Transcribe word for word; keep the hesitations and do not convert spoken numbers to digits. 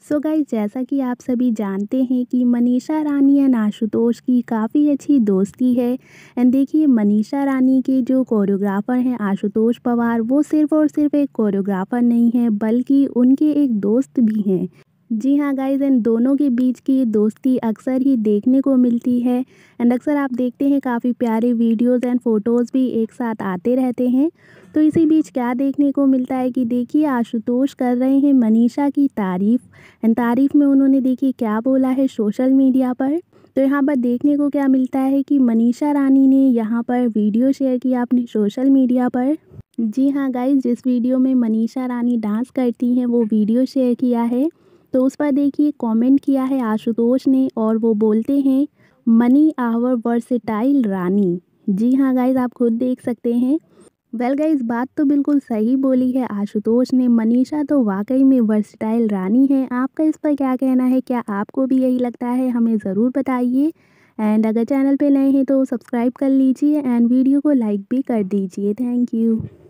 So guys, जैसा कि आप सभी जानते हैं कि मनीषा रानी एंड आशुतोष की काफ़ी अच्छी दोस्ती है। एंड देखिए, मनीषा रानी के जो कोरियोग्राफर हैं आशुतोष पवार, वो सिर्फ और सिर्फ एक कोरियोग्राफर नहीं है बल्कि उनके एक दोस्त भी हैं। जी हाँ गाइस, इन दोनों के बीच की दोस्ती अक्सर ही देखने को मिलती है। एंड अक्सर आप देखते हैं काफ़ी प्यारे वीडियोस एंड फोटोज़ भी एक साथ आते रहते हैं। तो इसी बीच क्या देखने को मिलता है कि देखिए, आशुतोष कर रहे हैं मनीषा की तारीफ़। एंड तारीफ़ में उन्होंने देखिए क्या बोला है सोशल मीडिया पर। तो यहाँ पर देखने को क्या मिलता है कि मनीषा रानी ने यहाँ पर वीडियो शेयर किया अपने सोशल मीडिया पर। जी हाँ गाइस, जिस वीडियो में मनीषा रानी डांस करती हैं वो वीडियो शेयर किया है। तो उस पर देखिए कमेंट किया है आशुतोष ने, और वो बोलते हैं, मनी आवर वर्सेटाइल रानी। जी हाँ गाइस, आप खुद देख सकते हैं। वेल गाइस, बात तो बिल्कुल सही बोली है आशुतोष ने। मनीषा तो वाकई में वर्सेटाइल रानी है। आपका इस पर क्या कहना है? क्या आपको भी यही लगता है? हमें ज़रूर बताइए। एंड अगर चैनल पे नए हैं तो सब्सक्राइब कर लीजिए एंड वीडियो को लाइक भी कर दीजिए। Thank you.